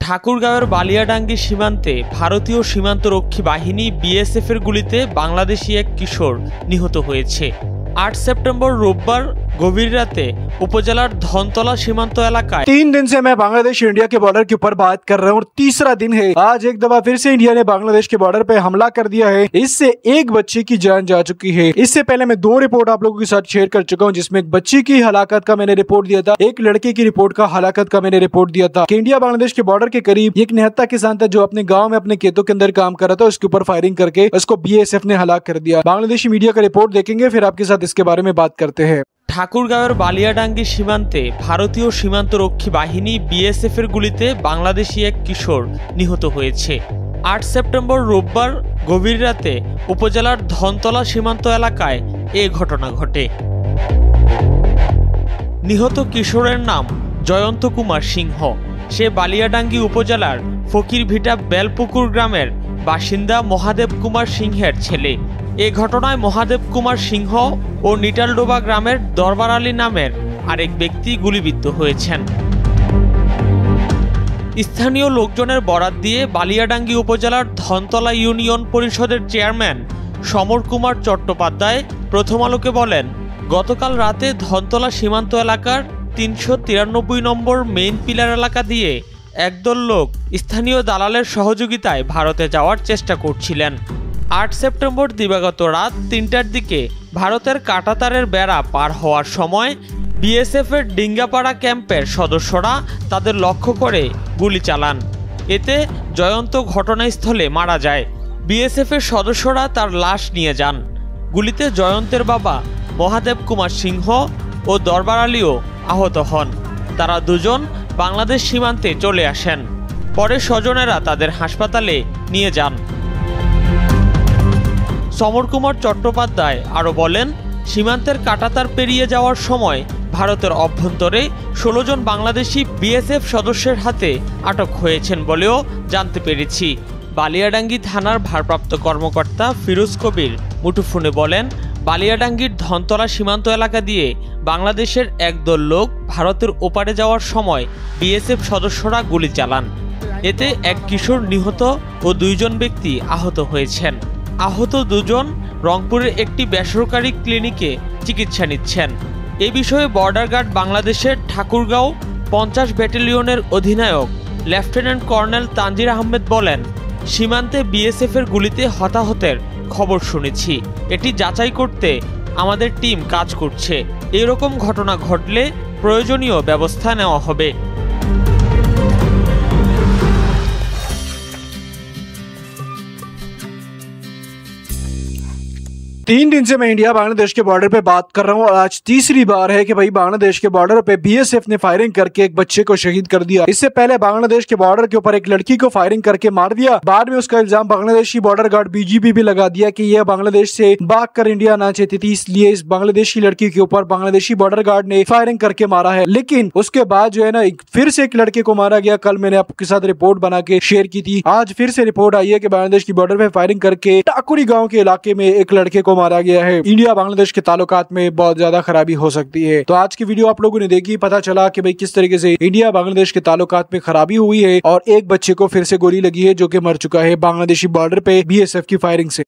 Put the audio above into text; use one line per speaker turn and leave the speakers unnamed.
ঠাকুরগাঁওয়ের বালিয়াডাঙ্গি সীমান্তে ভারতীয় সীমান্তরক্ষী বাহিনী বিএসএফের গুলিতে বাংলাদেশি এক কিশোর নিহত হয়েছে। 8 सेप्टेम्बर রোববার गभीर राते उपजिलार धनतला सीमांत इलाकाय
3 दिन से मैं बांग्लादेश इंडिया के बॉर्डर के ऊपर बात कर रहा हूँ और तीसरा दिन है। आज एक दफा फिर से इंडिया ने बांग्लादेश के बॉर्डर पे हमला कर दिया है। इससे एक बच्चे की जान जा चुकी है। इससे पहले मैं 2 रिपोर्ट आप लोगों के साथ शेयर कर चुका हूँ, जिसमें एक बच्ची की हलाकत का मैंने रिपोर्ट दिया था, एक लड़के की रिपोर्ट का हलाकत का मैंने रिपोर्ट दिया था कि इंडिया बांग्लादेश के बॉर्डर के करीब एक निहत्था किसान था जो अपने गाँव में अपने खेतों के अंदर काम कर रहा था। उसके ऊपर फायरिंग करके उसको बीएसएफ ने हलाक कर दिया। बांग्लादेशी मीडिया का रिपोर्ट देखेंगे, फिर आपके साथ इसके बारे में बात करते हैं।
ঠাকুরগাঁওয়ের বালিয়াডাঙ্গি সীমান্তে ভারতীয় সীমান্তরক্ষী বাহিনী বিএসএফের গুলিতে বাংলাদেশি এক কিশোর নিহত হয়েছে। 8 সেপ্টেম্বর রোববার গভীর রাতে উপজেলার ধনতলা সীমান্ত এলাকায় এই ঘটনা ঘটে। নিহত কিশোরের নাম জয়ন্ত কুমার সিংহ। সে বালিয়াডাঙ্গি উপজেলার ফকিরভিটা বেলপুকুর গ্রামের বাসিন্দা মহাদেব কুমার সিংহের ছেলে। এই ঘটনায় মহাদেব কুমার সিংহ ও নিটালডোবা গ্রামের দরবার আলী নামের আরেক ব্যক্তি গুলিবিদ্ধ হয়েছেন। স্থানীয় লোকজনের বরাত দিয়ে বালিয়াডাঙ্গি উপজেলার ধনতলা ইউনিয়ন পরিষদের চেয়ারম্যান সমর কুমার চট্টোপাধ্যায় প্রথম আলোকে বলেন, গতকাল রাতে ধনতলা সীমান্ত এলাকার 393 নম্বর মেইন পিলার এলাকা দিয়ে একদল লোক স্থানীয় দালালের সহযোগিতায় ভারতে যাওয়ার চেষ্টা করছিলেন। 8 সেপ্টেম্বর দিবাগত রাত 3টার দিকে ভারতের কাঁটাতারের বেড়া পার হওয়ার সময় বিএসএফের ডিঙ্গাপাড়া ক্যাম্পের সদস্যরা তাদের লক্ষ্য করে গুলি চালান। এতে জয়ন্ত ঘটনাস্থলে মারা যায়। বিএসএফের সদস্যরা তার লাশ নিয়ে যান। গুলিতে জয়ন্তের বাবা মহাদেব কুমার সিংহ ও দরবার আলীও আহত হন। তারা দুজন বাংলাদেশ সীমান্তে চলে আসেন। পরে স্বজনেরা তাদের হাসপাতালে নিয়ে যান। সমর কুমার চট্টোপাধ্যায় আরও বলেন, সীমান্তের কাঁটাতার পেরিয়ে যাওয়ার সময় ভারতের অভ্যন্তরে 16 জন বাংলাদেশি বিএসএফ সদস্যের হাতে আটক হয়েছেন বলেও জানতে পেরেছি। বালিয়াডাঙ্গি থানার ভারপ্রাপ্ত কর্মকর্তা ফিরোজ কবির মুঠোফোনে বলেন, বালিয়াডাঙ্গির ধনতলা সীমান্ত এলাকা দিয়ে বাংলাদেশের একদল লোক ভারতের ওপারে যাওয়ার সময় বিএসএফ সদস্যরা গুলি চালান। এতে এক কিশোর নিহত ও 2 জন ব্যক্তি আহত হয়েছেন। আহত 2 জন রংপুরের একটি বেসরকারি ক্লিনিকে চিকিৎসা নিচ্ছেন। এ বিষয়ে বর্ডার গার্ড বাংলাদেশের ঠাকুরগাঁও 50 ব্যাটালিয়নের অধিনায়ক লেফটেন্যান্ট কর্নেল তানজির আহমেদ বলেন, সীমান্তে বিএসএফের গুলিতে হতাহতের খবর শুনেছি। এটি যাচাই করতে আমাদের টিম কাজ করছে। এরকম ঘটনা ঘটলে প্রয়োজনীয় ব্যবস্থা নেওয়া হবে।
3 दिन से मैं इंडिया बांग्लादेश के बॉर्डर पे बात कर रहा हूँ और आज तीसरी बार है कि भाई बांग्लादेश के बॉर्डर पे बीएसएफ ने फायरिंग करके एक बच्चे को शहीद कर दिया। इससे पहले बांग्लादेश के बॉर्डर के ऊपर एक लड़की को फायरिंग करके मार दिया। बाद में उसका इल्जाम बांग्लादेशी बॉर्डर गार्ड बीजीपी भी लगा दिया कि यह बांग्लादेश से भाग कर इंडिया आना चाहती थी, इसलिए इस बांग्लादेशी लड़की के ऊपर बांग्लादेशी बॉर्डर गार्ड ने फायरिंग करके मारा है। लेकिन उसके बाद जो है ना फिर से एक लड़के को मारा गया। कल मैंने आपके साथ रिपोर्ट बना के शेयर की थी। आज फिर से रिपोर्ट आई है कि बांग्लादेश की बॉर्डर पे फायरिंग करके टाकुरी गाँव के इलाके में एक लड़के को मारा गया है। इंडिया बांग्लादेश के ताल्लुकात में बहुत ज्यादा खराबी हो सकती है। तो आज की वीडियो आप लोगों ने देखी, पता चला कि भाई किस तरीके से इंडिया बांग्लादेश के ताल्लुकात में खराबी हुई है और एक बच्चे को फिर से गोली लगी है जो कि मर चुका है बांग्लादेशी बॉर्डर पे बीएसएफ की फायरिंग से।